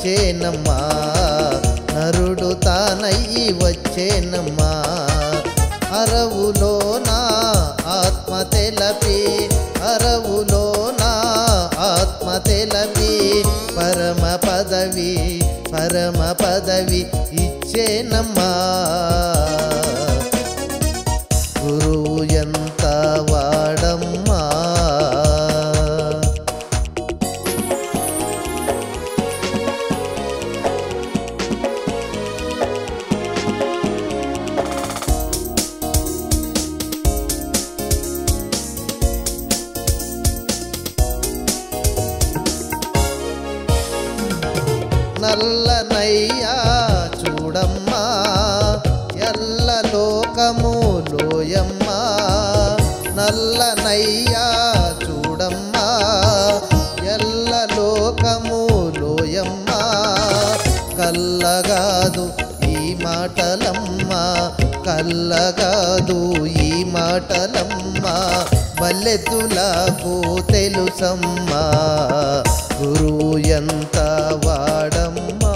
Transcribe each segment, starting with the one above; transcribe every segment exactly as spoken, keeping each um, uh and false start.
వచ్చేనమ్మా నరుడు తానయ్యి వచ్చేనమ్మా అరవులోన ఆత్మ తెలపి అరవులోన ఆత్మ తెలపి పరమ పదవి పరమ పదవి ఇచ్చేనమ్మా గురువు ఎంత వాడమ్మా నల్లనయ్యా చూడమ్మా ఎల్ల లోకములోయమ్మా నల్లనయ్యా చూడమ్మా ఎల్ల లోకములోయమ్మా కల్లగాదు ఈ మాటలమ్మా కల్లగాదు ఈ మాటలమ్మా బల్లెతులకు తెలుసమ్మా గురువు ఎంత వాడమ్మా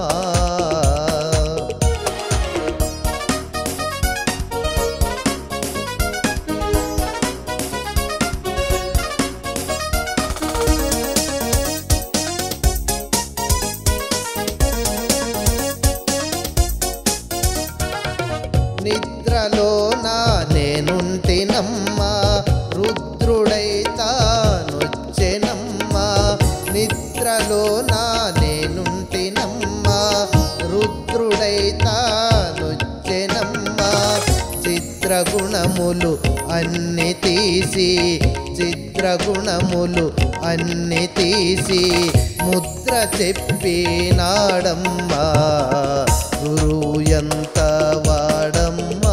నిద్రలోన నేనుంటినమ్మా రుద్రుడైతానొచ్చెనమ్మా నిద్రలోన నేనుంటినమ్మా రుద్రుడైతానొచ్చెనమ్మా చిత్రగుణములు అన్ని తీసి చిత్రగుణములు అన్ని తీసి ముద్ర చెప్పినాడమ్మా గురువు ఎంత వాడమ్మా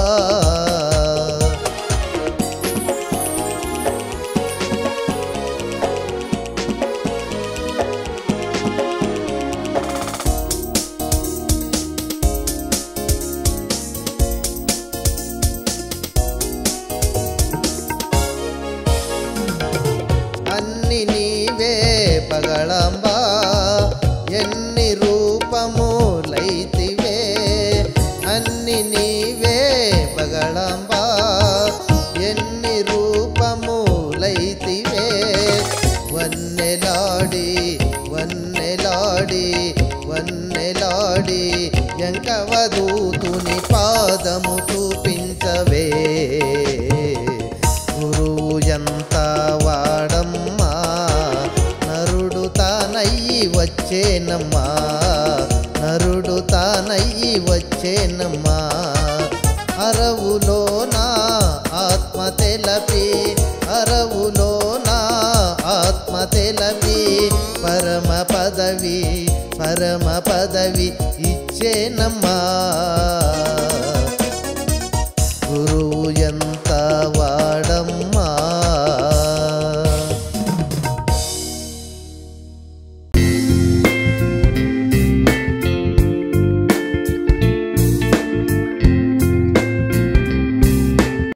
అన్ని నీవే పగళంబా ఎన్ని రూపములైతివే అన్ని నీవే పగళంబా ఎన్ని రూపములైతివే వన్నెలాడి వన్నెలాడి వన్నెలాడి ఎంకవదూతుని పాదము చూపించవే గురువు ఎంత వాడమ్మా నరుడు తానయ్యి వచ్చేనమ్మా నరుడు తానయ్యి వచ్చేనమ్మా అరవులోన ఆత్మ తెలపి అరవులోన ఆత్మ తెలపి పరమ పదవి పరమ పదవి ఇచ్చేనమ్మా